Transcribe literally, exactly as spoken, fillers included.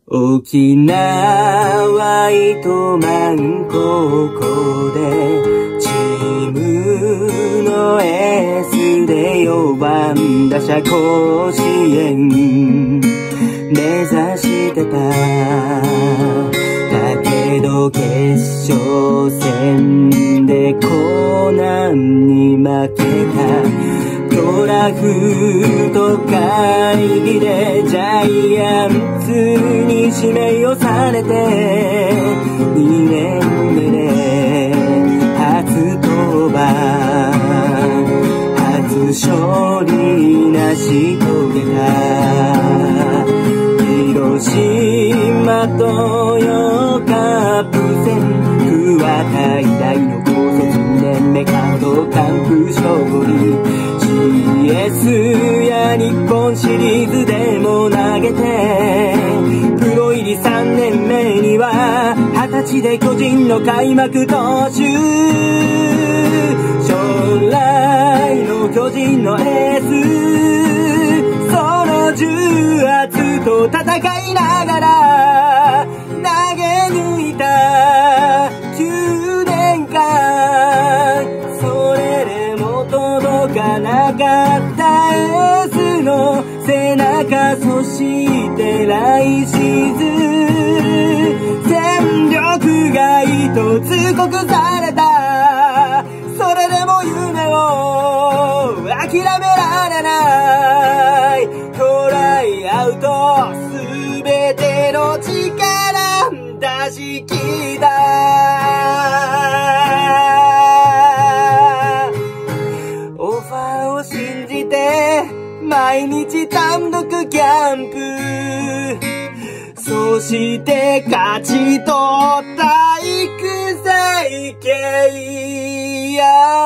沖縄糸満高校でチームのエースでよばん打者甲子園目指してた。だけど決勝戦でコナンに負けた。ドラフト会議でジャイアンツに指名をされてにねんめで初登板初勝利成し遂げた。広島とよカップ戦桑田以来の高卒にねんめ関東完封勝利。シーエス や日本シリーズでも投げてプロ入りさんねんめにははたちで巨人の開幕投手。将来の巨人のエースその重圧と戦いながら投げ抜いたきゅうねんかん。それでも届かなかったエースの背中。そして来シーズン戦力外と通告された。それでも夢を諦められない。トライアウトすべての力出し切った。オファーを信じて毎日単独キャンプ。そして勝ち取った育成契約。